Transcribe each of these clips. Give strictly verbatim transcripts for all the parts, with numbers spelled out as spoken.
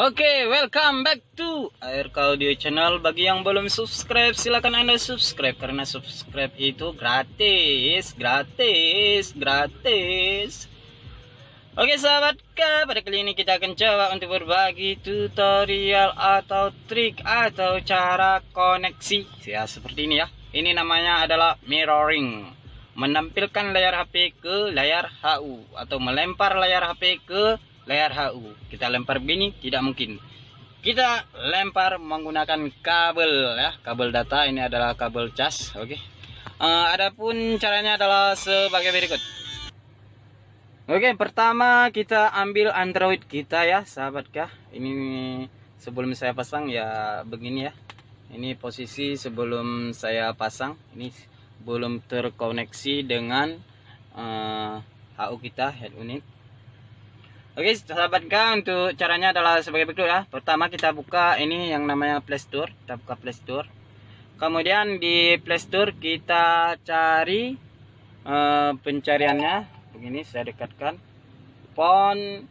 Oke, okay, welcome back to A R K Audio Channel. Bagi yang belum subscribe, silakan Anda subscribe karena subscribe itu gratis, gratis, gratis. Oke, okay, sahabat K, pada kali ini kita akan coba untuk berbagi tutorial atau trik atau cara koneksi. Ya, seperti ini ya. Ini namanya adalah mirroring. Menampilkan layar H P ke layar H U atau melempar layar H P ke layar H U. Kita lempar begini tidak mungkin. Kita lempar menggunakan kabel ya, kabel data. Ini adalah kabel cas. Oke. Okay. Uh, adapun caranya adalah sebagai berikut. Oke, okay, pertama kita ambil Android kita ya, sahabat kah. Ini sebelum saya pasang ya begini ya. Ini posisi sebelum saya pasang. Ini belum terkoneksi dengan uh, H U kita, head unit. Oke, sahabat K, untuk caranya adalah sebagai berikut ya. Pertama kita buka ini yang namanya Play Store. Kita buka Play Store. Kemudian di Play Store kita cari uh, pencariannya. Begini saya dekatkan. Phone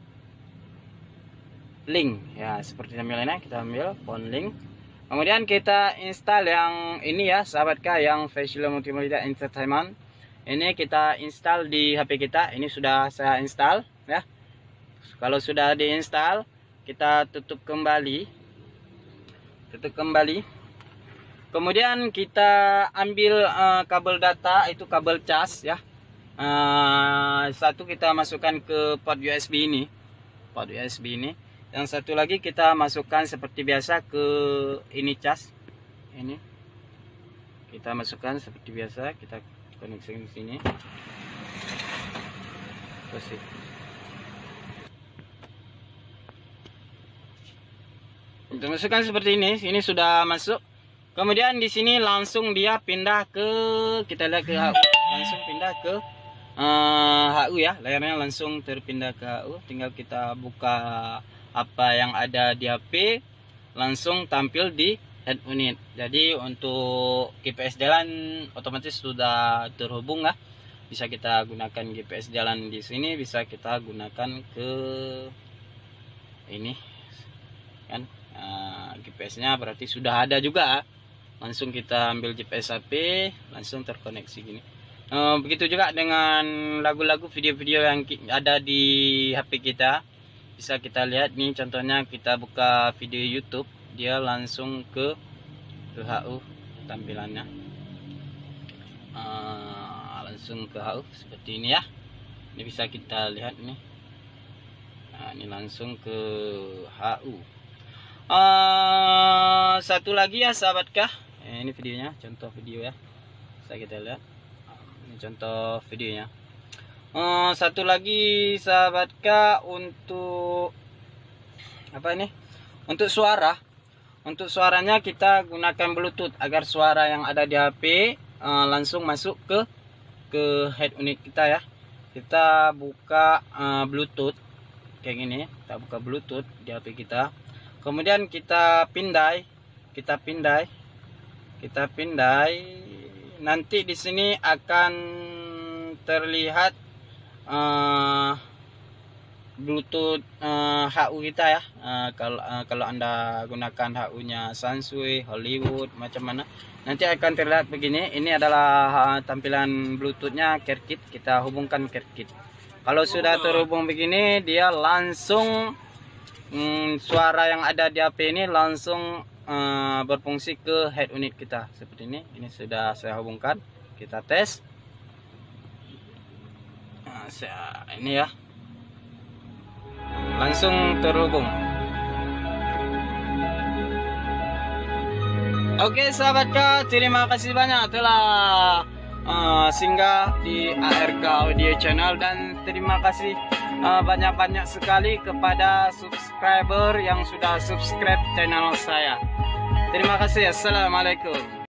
Link. Ya, seperti tampilannya kita ambil Phone Link. Kemudian kita install yang ini ya, sahabat K, yang Visual Multimedia Entertainment. Ini kita install di H P kita. Ini sudah saya install ya. Kalau sudah diinstal, kita tutup kembali. Tutup kembali. Kemudian kita ambil uh, kabel data, itu kabel cas ya. Uh, satu kita masukkan ke port U S B ini. Port U S B ini. Yang satu lagi kita masukkan seperti biasa ke ini cas. Ini. Kita masukkan seperti biasa, kita koneksi di sini. Terus kita masukkan seperti ini. Ini sudah masuk. Kemudian di sini langsung dia pindah ke, kita lihat ke H U, langsung pindah ke uh, H U ya. Layarnya langsung terpindah ke H U. Tinggal kita buka apa yang ada di H P, langsung tampil di head unit. Jadi untuk G P S jalan otomatis sudah terhubung ya. Bisa kita gunakan G P S jalan di sini, bisa kita gunakan ke ini kan. Nah, G P S-nya berarti sudah ada juga. Langsung kita ambil G P S H P, langsung terkoneksi gini. Uh, begitu juga dengan lagu-lagu, video-video yang ada di H P kita. Bisa kita lihat nih, contohnya kita buka video YouTube, dia langsung ke ke H U tampilannya. Uh, langsung ke H U seperti ini ya. Ini bisa kita lihat nih. Nah, ini langsung ke H U. Uh, satu lagi ya, sahabat kah. Eh, ini videonya, contoh video ya. Bisa kita lihat. Ini contoh videonya. Uh, satu lagi, sahabat kah, untuk apa ini? Untuk suara. Untuk suaranya kita gunakan Bluetooth agar suara yang ada di H P uh, langsung masuk ke ke head unit kita ya. Kita buka uh, Bluetooth kayak gini. Kita buka Bluetooth di H P kita. Kemudian kita pindai, kita pindai, kita pindai. Nanti di sini akan terlihat uh, Bluetooth uh, H U kita ya. Uh, kalau uh, kalau Anda gunakan H U-nya Sansui, Hollywood, macam mana, nanti akan terlihat begini. Ini adalah uh, tampilan Bluetooth-nya CareKit. Kita hubungkan CareKit. Kalau sudah terhubung begini, dia langsung Hmm, suara yang ada di H P ini langsung uh, berfungsi ke head unit kita seperti ini. Ini sudah saya hubungkan. Kita tes. Nah, saya, ini ya, langsung terhubung. Oke, sahabat K, terima kasih banyak telah uh, singgah di A R K Audio Channel, dan terima kasih banyak-banyak uh, sekali kepada subscriber yang sudah subscribe channel saya. Terima kasih. Assalamualaikum.